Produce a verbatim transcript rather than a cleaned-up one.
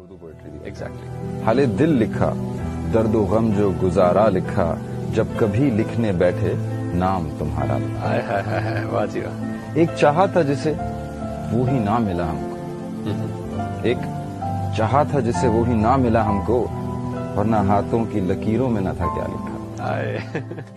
Urdu poetry दी। Exactly. हाले दिल लिखा, दर्दो गम जो गुजारा लिखा, जब कभी लिखने बैठे नाम तुम्हारा लिखा। हाय हाय हाय हाय, वाह जी वाह। एक चाहा था जिसे वो ही ना मिला हमको, एक चाहा था जिसे वो ही ना मिला हमको, वरना हाथों की लकीरों में न था क्या लिखा। हाय